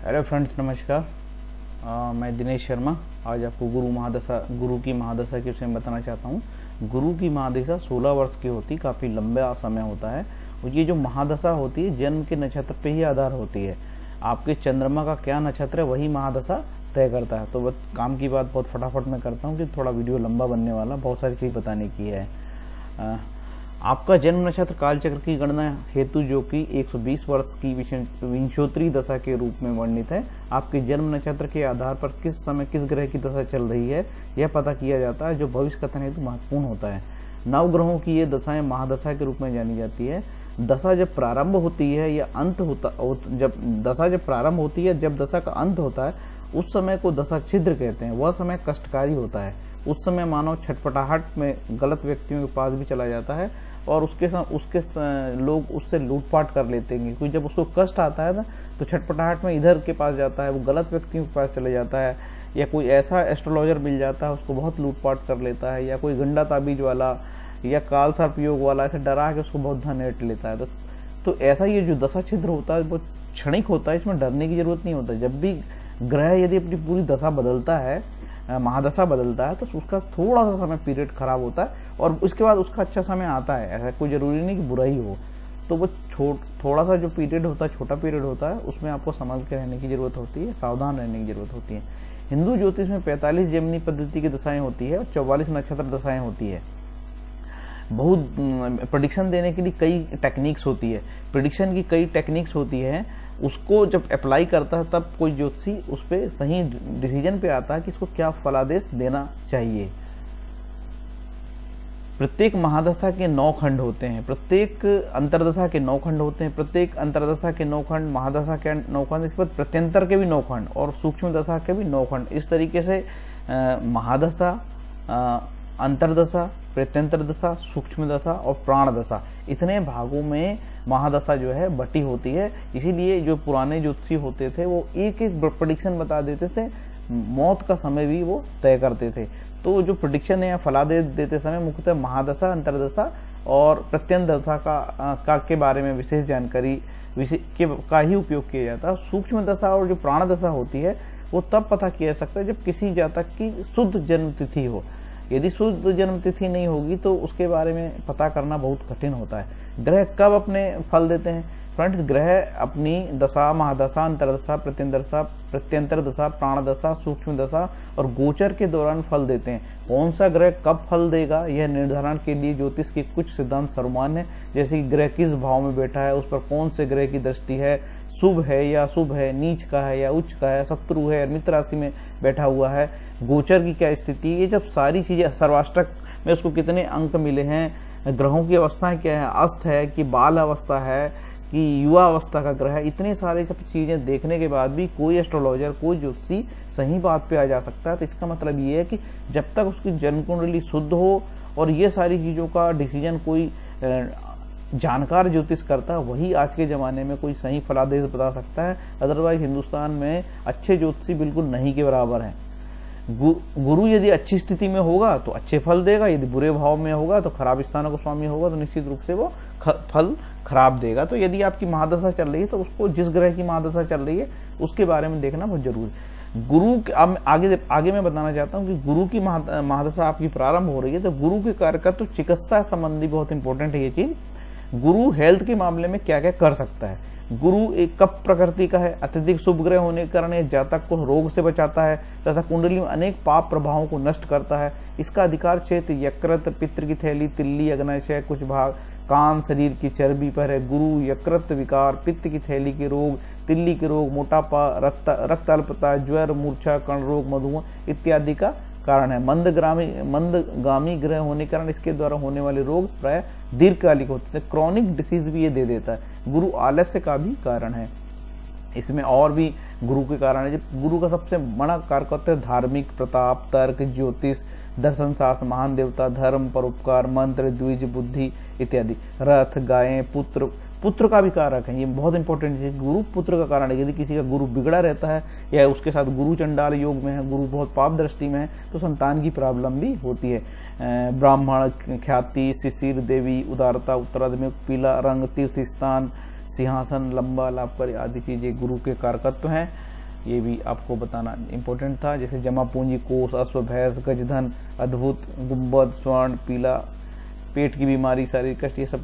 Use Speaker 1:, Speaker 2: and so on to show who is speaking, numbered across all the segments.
Speaker 1: Hello friends, नमस्कार। मैं दिनेश शर्मा आज आपको गुरु की महादशा के विषय में बताना चाहता हूँ। गुरु की महादशा 16 वर्ष की होती, काफ़ी लंबा समय होता है। और ये जो महादशा होती है जन्म के नक्षत्र पे ही आधार होती है। आपके चंद्रमा का क्या नक्षत्र है वही महादशा तय करता है। तो बस काम की बात बहुत फटाफट मैं करता हूँ कि थोड़ा वीडियो लंबा बनने वाला, बहुत सारी चीज़ बताने की है। आपका जन्म नक्षत्र कालचक्र की गणना हेतु जो कि 120 वर्ष की विंशोत्तरी दशा के रूप में वर्णित है। आपके जन्म नक्षत्र के आधार पर किस समय किस ग्रह की दशा चल रही है यह पता किया जाता है, जो भविष्य कथन हेतु महत्वपूर्ण होता है। नव ग्रहों की ये दशाएं महादशा के रूप में जानी जाती है। दशा जब प्रारंभ होती है या अंत होता, जब प्रारंभ होती है, जब दशा का अंत होता है, उस समय को दशा छिद्र कहते हैं। वह समय कष्टकारी होता है। उस समय मानव छटपटाहट में गलत व्यक्तियों के पास भी चला जाता है और उसके लोग उससे लूटपाट कर लेते हैं, क्योंकि जब उसको कष्ट आता है ना तो छटपटाहट में इधर के पास जाता है, वो गलत व्यक्तियों के पास चले जाता है, या कोई ऐसा एस्ट्रोलॉजर मिल जाता है उसको बहुत लूटपाट कर लेता है, या कोई गंडा ताबीज वाला या काल सर्प योग वाला ऐसे डरा के उसको बहुत धन ऐंठ लेता है। तो ऐसा ये जो दशा छिद्र होता है वो क्षणिक होता है, इसमें डरने की जरूरत नहीं होता। जब भी ग्रह यदि अपनी पूरी दशा बदलता है, महादशा बदलता है, तो उसका थोड़ा सा समय पीरियड खराब होता है और उसके बाद उसका अच्छा समय आता है। ऐसा कोई जरूरी नहीं कि बुरा ही हो। तो वो थोड़ा सा जो पीरियड होता है, छोटा पीरियड होता है, उसमें आपको संभल के रहने की जरूरत होती है, सावधान रहने की जरूरत होती है। हिंदू ज्योतिष में 45 जेमिनी पद्धति की दशाएं होती है और 44 नक्षत्र दशाएं होती है। बहुत प्रेडिक्शन देने के लिए कई टेक्निक्स होती है। प्रेडिक्शन की कई टेक्निक्स होती है, उसको जब अप्लाई करता है तब कोई ज्योतिषी उस पर सही डिसीजन पे आता है कि इसको क्या फलादेश देना चाहिए। प्रत्येक महादशा के 9 खंड होते हैं, प्रत्येक अंतरदशा के 9 खंड होते हैं, प्रत्येक अंतरदशा के 9 खंड, महादशा के 9 खंड, इसके बाद प्रत्यंतर के भी 9 खंड और सूक्ष्म दशा के भी 9 खंड। इस तरीके से महादशा, अंतरदशा, प्रत्यंतर दशा, सूक्ष्म दशा और प्राण दशा, इतने भागों में महादशा जो है बटी होती है। इसीलिए जो पुराने ज्योतिषी होते थे वो एक एक प्रेडिक्शन बता देते थे, मौत का समय भी वो तय करते थे। तो जो प्रेडिक्शन है या फलादेश देते समय मुख्यतः महादशा, अंतरदशा और प्रत्यंतर दशा के बारे में विशेष जानकारी का ही उपयोग किया जाता है। सूक्ष्म दशा और जो प्राण दशा होती है वो तब पता किया जा सकता है जब किसी जातक की शुद्ध जन्म तिथि हो। यदि शुद्ध जन्म तिथि नहीं होगी तो उसके बारे में पता करना बहुत कठिन होता है। ग्रह कब अपने फल देते हैं? फ्रेंड्स, ग्रह अपनी दशा, महादशा, अंतरदशा, प्रत्यंतर दशा, प्राण दशा, सूक्ष्म दशा और गोचर के दौरान फल देते हैं। कौन सा ग्रह कब फल देगा यह निर्धारण के लिए ज्योतिष के कुछ सिद्धांत सर्वमान्य है, जैसे कि ग्रह किस भाव में बैठा है, उस पर कौन से ग्रह की दृष्टि है, शुभ है या अशुभ है, नीच का है या उच्च का है, शत्रु है, मित्र राशि में बैठा हुआ है, गोचर की क्या स्थिति, ये जब सारी चीजें, सर्वाष्टक में उसको कितने अंक मिले हैं, ग्रहों की अवस्थाएं क्या है, अस्त है कि बाल अवस्था है कि युवा अवस्था का ग्रह है, इतने सारे सब चीजें देखने के बाद भी कोई एस्ट्रोलॉजर, कोई ज्योतिषी सही बात पे आ जा सकता है। तो इसका मतलब ये है कि जब तक उसकी जन्म कुंडली शुद्ध हो और ये सारी चीजों का डिसीजन कोई जानकार ज्योतिष करता है, वही आज के जमाने में कोई सही फलादेश बता सकता है। अदरवाइज हिंदुस्तान में अच्छे ज्योतिषी बिल्कुल नहीं के बराबर हैं। गुरु यदि अच्छी स्थिति में होगा तो अच्छे फल देगा, यदि बुरे भाव में होगा तो खराब स्थानों को स्वामी होगा तो निश्चित रूप से वो फल खराब देगा। तो यदि आपकी महादशा चल रही है तो उसको, जिस ग्रह की महादशा चल रही है उसके बारे में देखना बहुत जरूरी है। गुरु आगे मैं बताना चाहता हूँ कि गुरु की महादशा आपकी प्रारंभ हो रही है तो गुरु के कार्य का तो चिकित्सा संबंधी बहुत इंपॉर्टेंट है ये चीज। गुरु हेल्थ के मामले में क्या क्या कर सकता है? गुरु एक कप प्रकृति का है, अत्यधिक शुभ ग्रह होने के कारण यह जातक को रोग से बचाता है तथा कुंडली में अनेक पाप प्रभावों को नष्ट करता है। इसका अधिकार क्षेत्र यकृत, पित्र की थैली, तिल्ली, अग्नाशय, कुछ भाग कान, शरीर की चर्बी पर है। गुरु यकृत विकार, पित्त की थैली के रोग, तिल्ली के रोग, मोटापा, रक्त अल्पता, ज्वर, मूर्छा, कर्ण रोग, मधुमेह इत्यादि का कारण है। मंदगामी ग्रह होने के कारण इसके द्वारा होने वाले रोग प्राय दीर्घकालिक होते हैं। क्रॉनिक डिसीज भी ये दे देता है। गुरु आलस्य का भी कारण है। इसमें और भी गुरु के कारण है। गुरु का सबसे बड़ा कारक होता है धार्मिक प्रताप, तर्क, ज्योतिष, दर्शन शास्त्र, महान देवता, धर्म, परोपकार, मंत्र, द्विज, बुद्धि इत्यादि। रथ, गायें, पुत्र का भी कारक है। ये बहुत इंपॉर्टेंट चीज, गुरु पुत्र का कारण है। यदि किसी का गुरु बिगड़ा रहता है या उसके साथ गुरु चंडाल योग में है, गुरु बहुत पाप दृष्टि में है, तो संतान की प्रॉब्लम भी होती है। ब्राह्मण, ख्याति, शिशिर देवी, उदारता, उत्तरार्ध में पीला रंग, तीर्थ स्थान, सिंहासन, लंबा लाभ कर आदि चीजें गुरु के कारकत्व हैं। ये भी आपको बताना इंपॉर्टेंट था। जैसे जमा पूंजी, कोष, अश्व, भैंस, गजधन, अद्भुत, गुंबद, स्वर्ण, पीला, पेट की बीमारी, शारीरिक कष्ट, ये सब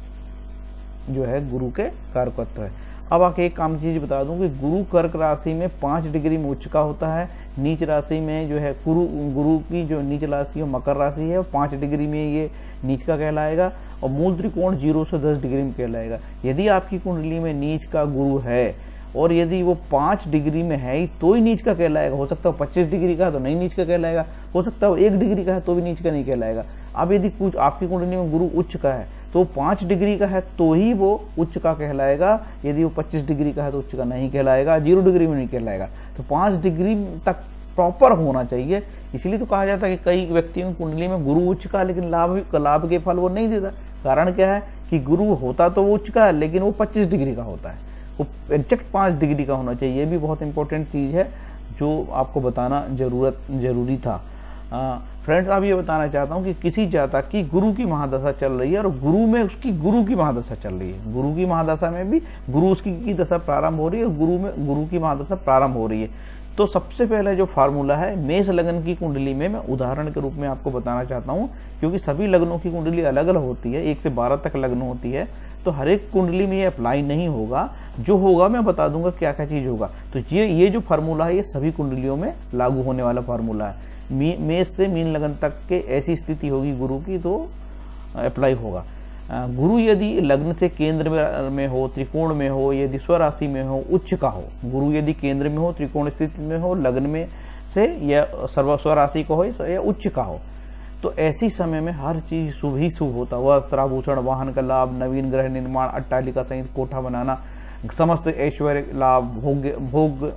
Speaker 1: जो है गुरु के कारकत्व है। अब आके एक काम की चीज बता दूं कि गुरु कर्क राशि में 5 डिग्री में उच्च का होता है। नीच राशि में जो है गुरु की जो नीच राशि है मकर राशि है, 5 डिग्री में ये नीच का कहलाएगा, और मूल त्रिकोण 0 से 10 डिग्री में कहलाएगा। यदि आपकी कुंडली में नीच का गुरु है और यदि वो 5 डिग्री में है तो ही नीच का कहलाएगा। हो सकता है 25 डिग्री का है तो नहीं नीच का कहलाएगा, हो सकता है 1 डिग्री का है तो भी नीच का नहीं कहलाएगा। अब यदि कुछ आपकी कुंडली में गुरु उच्च का है तो 5 डिग्री का है तो ही वो उच्च का कहलाएगा, यदि वो 25 डिग्री का है तो उच्च का नहीं कहलाएगा, 0 डिग्री में नहीं कहलाएगा। तो 5 डिग्री तक प्रॉपर होना चाहिए। इसलिए तो कहा जाता है कि कई व्यक्तियों की कुंडली में गुरु उच्च का लेकिन लाभ के फल वो नहीं देता। कारण क्या है कि गुरु होता तो वो उच्च का है लेकिन वो 25 डिग्री का होता है, वो एग्जैक्ट 5 डिग्री का होना चाहिए। ये भी बहुत इंपॉर्टेंट चीज है जो आपको बताना जरूरी था। फ्रेंड्स, अब ये बताना चाहता हूँ कि किसी जातक की गुरु की महादशा चल रही है और गुरु में उसकी गुरु की महादशा चल रही है, गुरु की महादशा में भी गुरु उसकी की दशा प्रारंभ हो रही है और गुरु में गुरु की महादशा प्रारंभ हो रही है। तो सबसे पहले जो फार्मूला है मेष लग्न की कुंडली में मैं उदाहरण के रूप में आपको बताना चाहता हूँ, क्योंकि सभी लग्नों की कुंडली अलग अलग होती है, 1 से 12 तक लग्न होती है, तो हर एक कुंडली में ये अप्लाई नहीं होगा। जो होगा मैं बता दूंगा क्या क्या चीज होगा। तो ये जो फार्मूला है ये सभी कुंडलियों में लागू होने वाला फार्मूला है। मेष से मीन लगन तक के ऐसी स्थिति होगी गुरु की तो अप्लाई होगा। गुरु यदि लग्न से केंद्र में हो, त्रिकोण में हो, यदि स्वराशि में हो, उच्च का हो, गुरु यदि केंद्र में हो, त्रिकोण स्थिति में हो, लग्न में से या स्वराशि का हो या उच्च का हो, तो ऐसी समय में हर चीज शुभ ही शुभ होता। वस्त्र, आभूषण, वाहन का लाभ, नवीन ग्रह निर्माण, अट्टालिका सहित कोठा बनाना, समस्त ऐश्वर्य लाभ, भोग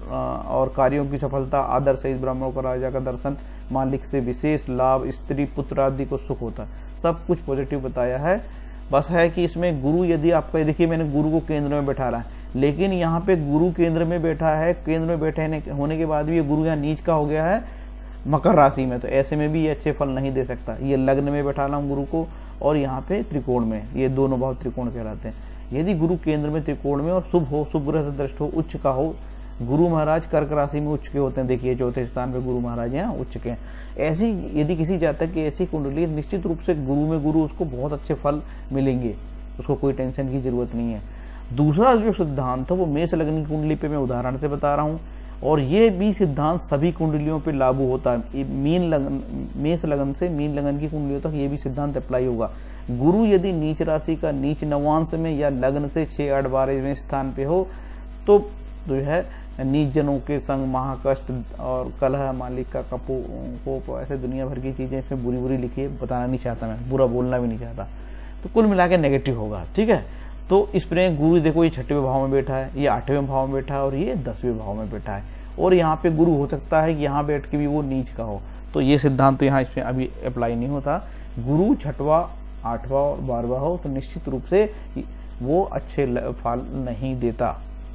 Speaker 1: और कार्यों की सफलता, आदर सहित ब्राह्मणों का राजा का दर्शन, मालिक से विशेष लाभ, स्त्री पुत्र आदि को सुख होता है। सब कुछ पॉजिटिव बताया है। बस है कि इसमें गुरु यदि आपका, देखिए मैंने गुरु को केंद्र में बैठा रहा है, लेकिन यहाँ पे गुरु केंद्र में बैठा है, केंद्र में बैठे होने के बाद भी ये गुरु यहाँ नीच का हो गया है मकर राशि में, तो ऐसे में भी ये अच्छे फल नहीं दे सकता। ये लग्न में बैठा रहा हूँ गुरु को और यहाँ पे त्रिकोण में, ये दोनों भाव त्रिकोण कहलाते हैं। यदि गुरु केंद्र में त्रिकोण में और शुभ हो, शुभ ग्रह से दृष्ट हो, उच्च का हो, गुरु महाराज कर्क राशि में उच्च के होते हैं, देखिए चौथे स्थान पे गुरु महाराज यहाँ उच्च के हैं। ऐसी यदि किसी जातक की ऐसी कुंडली, निश्चित रूप से गुरु में गुरु उसको बहुत अच्छे फल मिलेंगे, उसको कोई टेंशन की जरूरत नहीं है। दूसरा जो सिद्धांत है वो मेष लग्न की कुंडली पे मैं उदाहरण से बता रहा हूँ, और ये भी सिद्धांत सभी कुंडलियों पे लागू होता है। मेष लगन से मीन लगन की कुंडलियों तक ये भी सिद्धांत अप्लाई होगा। गुरु यदि नीच राशि का नीच नवांश में या लग्न से 6, 8, 12वें स्थान पे हो तो जो है नीच जनों के संग, महाकष्ट और कलह, मालिक का कोप, ऐसे दुनिया भर की चीजें इसमें बुरी बुरी लिखी है, बताना नहीं चाहता मैं, बुरा बोलना भी नहीं चाहता। तो कुल मिला के नेगेटिव होगा, ठीक है। तो इसमें गुरु देखो ये 6वें भाव में बैठा है, ये 8वें भाव में बैठा है और ये 10वें भाव में बैठा है, और यहाँ पे गुरु हो सकता है कि यहाँ बैठ के भी वो नीच का हो, तो ये सिद्धांत तो यहाँ इसमें अभी अप्लाई नहीं होता। गुरु 6वां, 8वां और 12वां हो तो निश्चित रूप से वो अच्छे फल नहीं देता।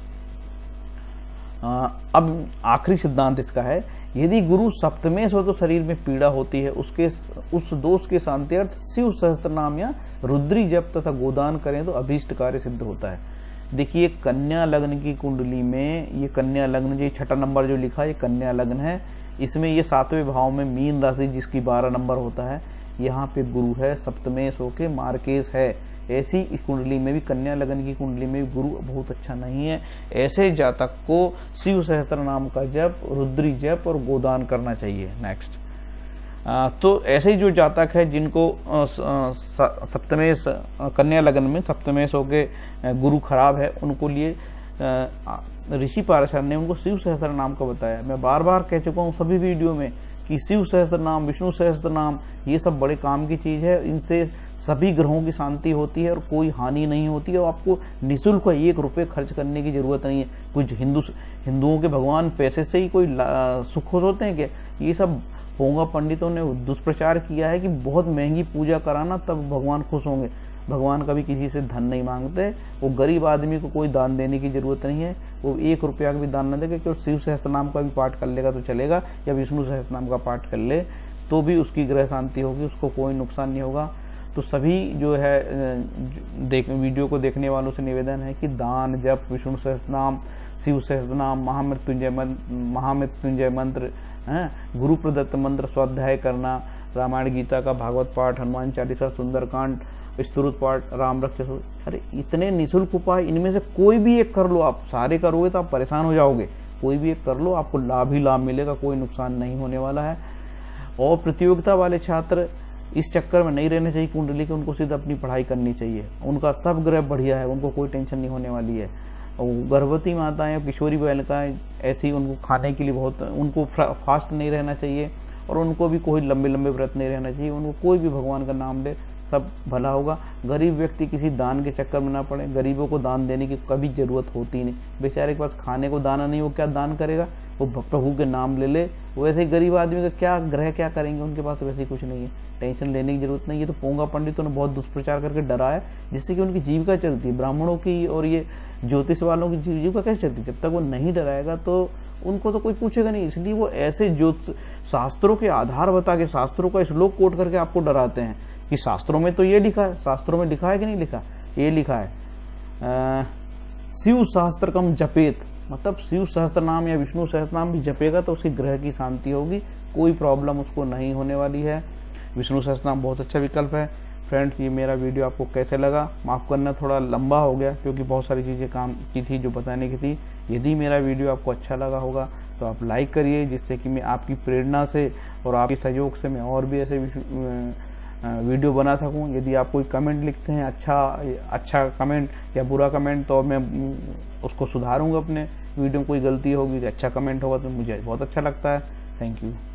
Speaker 1: अब आखिरी सिद्धांत इसका है, यदि गुरु सप्तमेश हो तो शरीर में पीड़ा होती है, उस दोष के शांत्यर्थ शिव सहस्त्र नाम या रुद्री जप तथा गोदान करें तो अभीष्ट कार्य सिद्ध होता है। देखिए कन्या लग्न की कुंडली में, ये कन्या लग्न जो 6 नंबर जो लिखा है ये कन्या लग्न है, इसमें ये 7वें भाव में मीन राशि जिसकी 12 नंबर होता है, यहाँ पे गुरु है, सप्तमेश होके मार्केश है। ऐसी इस कुंडली में भी, कन्या लगन की कुंडली में भी गुरु बहुत अच्छा नहीं है। ऐसे जातक को शिव सहस्त्र नाम का जप, रुद्री जप और गोदान करना चाहिए। नेक्स्ट, तो ऐसे ही जो जातक है जिनको सप्तमेश, कन्या लगन में सप्तमेश होके गुरु खराब है, उनको लिए ऋषि पाराशर ने उनको शिव सहस्त्र नाम का बताया। मैं बार बार कह चुका हूँ सभी वीडियो में कि शिव सहस्त्र नाम, विष्णु सहस्त्र नाम, ये सब बड़े काम की चीज है, इनसे सभी ग्रहों की शांति होती है और कोई हानि नहीं होती है, और आपको निःशुल्क 1 रुपये खर्च करने की जरूरत नहीं है। कुछ हिंदुओं के भगवान पैसे से ही कोई सुख होते हैं क्या? ये सब पोंगा पंडितों ने दुष्प्रचार किया है कि बहुत महंगी पूजा कराना तब भगवान खुश होंगे। भगवान कभी किसी से धन नहीं मांगते, वो गरीब आदमी को कोई दान देने की जरूरत नहीं है, वो 1 रुपया का भी दान न देगा, क्योंकि शिव सहस्त्र नाम का भी पाठ कर लेगा तो चलेगा, या विष्णु सहस्त्र नाम का पाठ कर ले तो भी उसकी ग्रह शांति होगी, उसको कोई नुकसान नहीं होगा। तो सभी जो है वीडियो को देखने वालों से निवेदन है कि दान, जप, विष्णु सहस्त्रनाम, शिव सहस्त्रनाम, महामृत्युंजय मंत्र, गुरु प्रदत्त मंत्र स्वाध्याय करना, रामायण गीता का भागवत पाठ, हनुमान चालीसा, सुंदरकांड, स्तुति पाठ, राम रक्ष। अरे इतने निःशुल्क उपाय, इनमें से कोई भी एक कर लो। आप सारे करोगे तो आप परेशान हो जाओगे। कोई भी एक कर लो, आपको लाभ ही लाभ मिलेगा, कोई नुकसान नहीं होने वाला है। और प्रतियोगिता वाले छात्र इस चक्कर में नहीं रहने चाहिए कुंडली के, उनको सीधा अपनी पढ़ाई करनी चाहिए। उनका सब ग्रह बढ़िया है, उनको कोई टेंशन नहीं होने वाली है। और गर्भवती माताएं, किशोरी बालिकाएं, ऐसी उनको खाने के लिए बहुत, उनको फास्ट नहीं रहना चाहिए और उनको भी कोई लंबे लंबे व्रत नहीं रहना चाहिए। उनको कोई भी भगवान का नाम ले, सब भला होगा। गरीब व्यक्ति किसी दान के चक्कर में ना पड़े। गरीबों को दान देने की कभी जरूरत होती नहीं। बेचारे के पास खाने को दाना नहीं, वो क्या दान करेगा? वो प्रभु के नाम ले ले। वैसे ही गरीब आदमी का क्या ग्रह क्या करेंगे, उनके पास वैसे ही कुछ नहीं है। टेंशन लेने की जरूरत नहीं है। तो पोंगा पंडितों ने बहुत दुष्प्रचार करके डराया, जिससे कि उनकी जीविका चलती है। ब्राह्मणों की और ये ज्योतिष वालों की जीविका कैसे चलती? जब तक वो नहीं डराएगा तो उनको तो कोई पूछेगा नहीं। इसलिए वो ऐसे जो शास्त्रों के आधार बता के, शास्त्रों का श्लोक कोट करके आपको डराते हैं कि शास्त्रों में तो ये लिखा है। शास्त्रों में लिखा है कि नहीं लिखा? ये लिखा है शिव सहस्त्रकम जपेत, मतलब शिव सहस्त्र नाम या विष्णु सहस्त्र नाम भी जपेगा तो उसके ग्रह की शांति होगी, कोई प्रॉब्लम उसको नहीं होने वाली है। विष्णु सहस्त्र नाम बहुत अच्छा विकल्प है। फ्रेंड्स, ये मेरा वीडियो आपको कैसे लगा? माफ करना, थोड़ा लंबा हो गया क्योंकि बहुत सारी चीजें काम की थी जो बताने की थी। यदि मेरा वीडियो आपको अच्छा लगा होगा तो आप लाइक करिए, जिससे कि मैं आपकी प्रेरणा से और आपके सहयोग से मैं और भी ऐसे वीडियो बना सकूं। यदि आप कोई कमेंट लिखते हैं, अच्छा कमेंट या बुरा कमेंट, तो मैं उसको सुधारूंगा। अपने वीडियो में कोई गलती होगी, अच्छा कमेंट होगा तो मुझे बहुत अच्छा लगता है। Thank you.